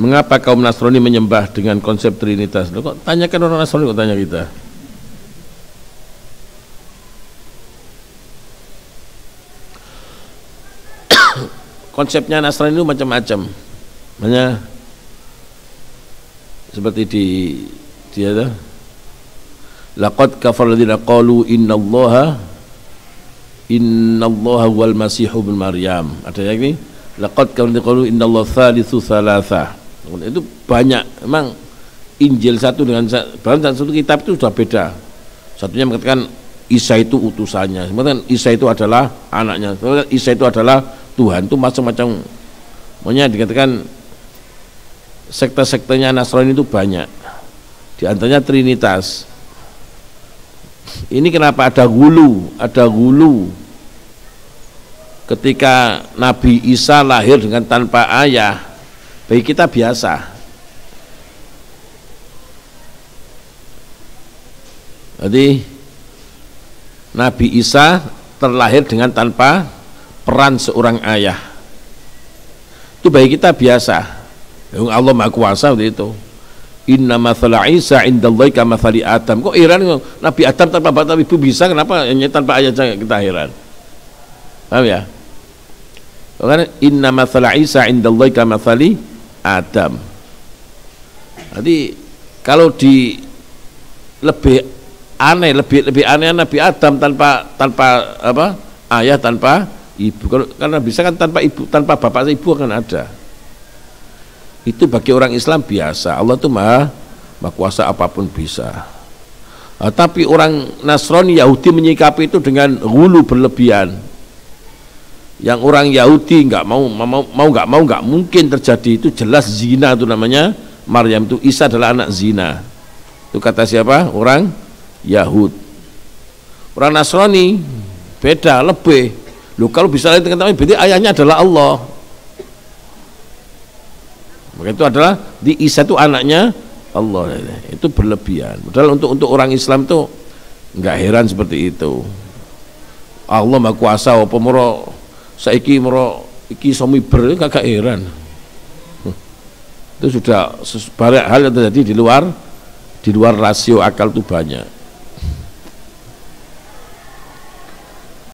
Mengapa kaum Nasrani menyembah dengan konsep Trinitas? Loh, kok tanyakan orang Nasrani, kok tanya kita? Konsepnya Nasrani itu macam-macam. Makanya seperti di ada laqad kafara alladziina qalu innallaha wal masihu ibnu maryam. Ada yang ini laqad kafara alladziina qalu innallaha tsalitsu tsalatsa. Itu banyak. Memang Injil satu dengan bahkan satu kitab itu sudah beda. Satunya mengatakan Isa itu utusannya, mengatakan Isa itu adalah anaknya, Isa itu adalah Tuhan. Itu macam-macam. Makanya dikatakan sekte-sektenya Nasrani itu banyak. Di antaranya Trinitas. Ini kenapa ada gulu ketika Nabi Isa lahir dengan tanpa ayah. Bagi kita biasa. Jadi Nabi Isa terlahir dengan tanpa peran seorang ayah. Itu bagi kita biasa. Allah Maha Kuasa itu. Inna mathala Isa indallahi kamathali Adam. Kok heran Nabi Adam tanpa bapak ibu bisa, kenapa hanya tanpa ayah saja kita heran? Paham ya? Karena inna mathala Isa indallahi kamathali Adam. Jadi kalau di lebih aneh Nabi Adam tanpa apa? Ayah, tanpa ibu. Karena bisa kan tanpa ibu, tanpa bapak ibu akan ada. Itu bagi orang Islam biasa. Allah itu maha kuasa, apapun bisa. Tapi orang Nasrani Yahudi menyikapi itu dengan hulu berlebihan. Yang orang Yahudi nggak nggak mungkin terjadi. Itu jelas zina, itu namanya Maryam itu, Isa adalah anak zina. Itu kata siapa? Orang Yahud. Orang Nasrani beda, lebih. Loh, kalau bisa lain dengan berarti ayahnya adalah Allah. Maka itu adalah di Isa itu anaknya Allah. Itu berlebihan. Padahal untuk orang Islam itu nggak heran seperti itu. Allah Maha Kuasa, apa moro saiki moro iki somiber, kagak heran. Itu sudah banyak hal yang terjadi di luar rasio akal itu banyak.